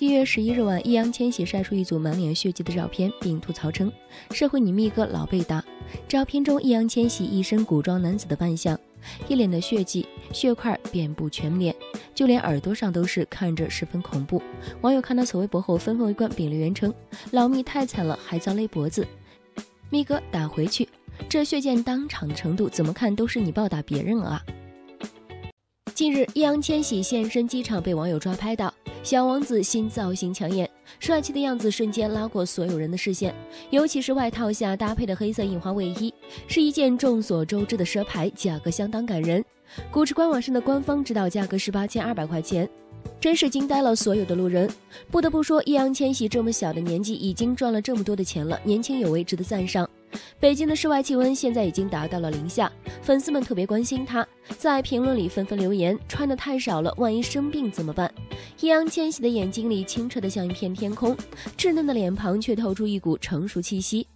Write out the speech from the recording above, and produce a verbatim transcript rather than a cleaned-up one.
一月十一日晚，易烊千玺晒出一组满脸血迹的照片，并吐槽称：“社会你咪哥老被打。”照片中，易烊千玺一身古装男子的扮相，一脸的血迹，血块遍布全脸，就连耳朵上都是，看着十分恐怖。网友看到此微博后纷纷围观并留言称：“老密太惨了，还遭勒脖子，咪哥打回去！这血溅当场的程度，怎么看都是你暴打别人啊！”近日，易烊千玺现身机场被网友抓拍到，小王子新造型抢眼，帅气的样子瞬间拉过所有人的视线，尤其是外套下搭配的黑色印花卫衣，是一件众所周知的奢牌，价格相当感人。古驰官网上的官方指导价格是八千二百块钱，真是惊呆了所有的路人。不得不说，易烊千玺这么小的年纪已经赚了这么多的钱了，年轻有为，值得赞赏。北京的室外气温现在已经达到了零下，粉丝们特别关心他，在评论里纷纷留言：穿得太少了，万一生病怎么办？易烊千玺的眼睛里清澈的像一片天空，稚嫩的脸庞却透出一股成熟气息。